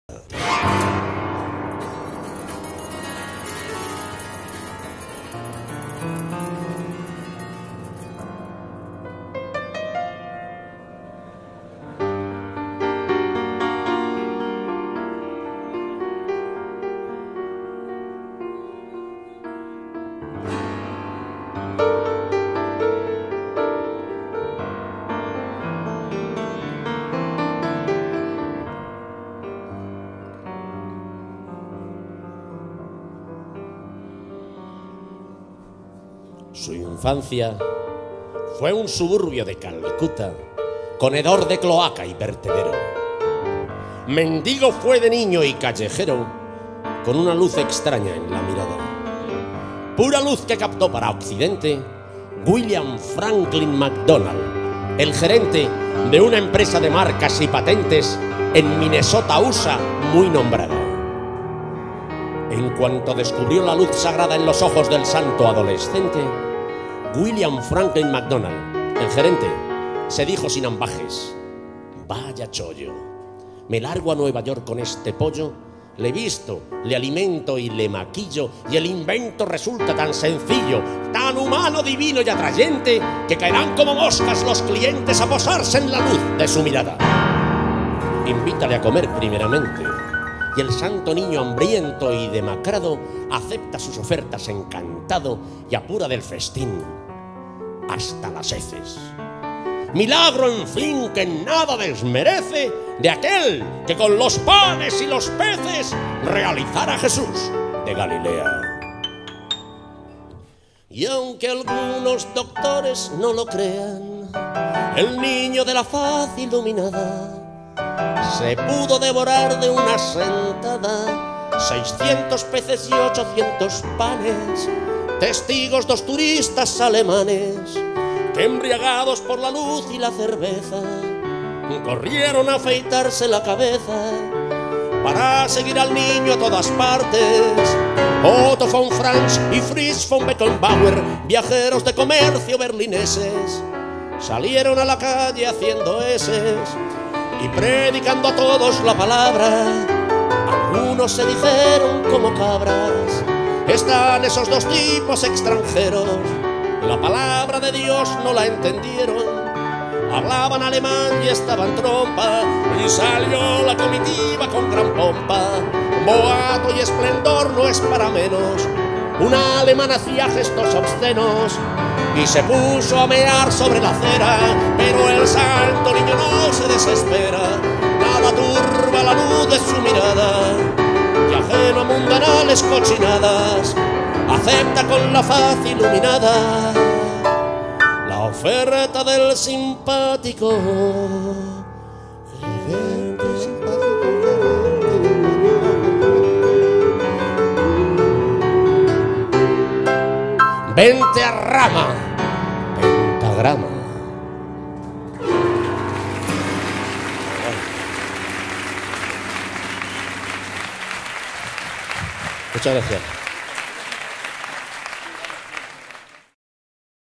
Su infancia fue un suburbio de Calcuta, con hedor de cloaca y vertedero. Mendigo fue de niño y callejero, con una luz extraña en la mirada. Pura luz que captó para Occidente William Franklin McDonald, el gerente de una empresa de marcas y patentes en Minnesota, USA, muy nombrada. En cuanto descubrió la luz sagrada en los ojos del santo adolescente, William Franklin McDonald, el gerente, se dijo sin ambajes: vaya chollo, me largo a Nueva York con este pollo, le visto, le alimento y le maquillo, y el invento resulta tan sencillo, tan humano, divino y atrayente, que caerán como moscas los clientes a posarse en la luz de su mirada. Invítale a comer primeramente, y el santo niño hambriento y demacrado acepta sus ofertas encantado y apura del festín hasta las heces. Milagro, en fin, que nada desmerece de aquel que con los panes y los peces realizara a Jesús de Galilea. Y aunque algunos doctores no lo crean, el niño de la faz iluminada se pudo devorar de una sentada 600 peces y 800 panes, testigos 2 turistas alemanes que, embriagados por la luz y la cerveza, corrieron a afeitarse la cabeza para seguir al niño a todas partes. Otto von Franz y Fritz von Beckenbauer, viajeros de comercio berlineses, salieron a la calle haciendo eses y predicando a todos la palabra. Algunos se dijeron como cabras: están esos 2 tipos extranjeros, la palabra de Dios no la entendieron. Hablaban alemán y estaban trompa, y salió la comitiva con gran pompa. Boato y esplendor no es para menos, una alemana hacía gestos obscenos y se puso a mear sobre la acera, pero el santo niño no se desespera, nada turba la luz de su mirada, y ajeno a mundanales cochinadas, acepta con la faz iluminada la oferta del simpático. Vente a rama, pentagrama. Muchas gracias.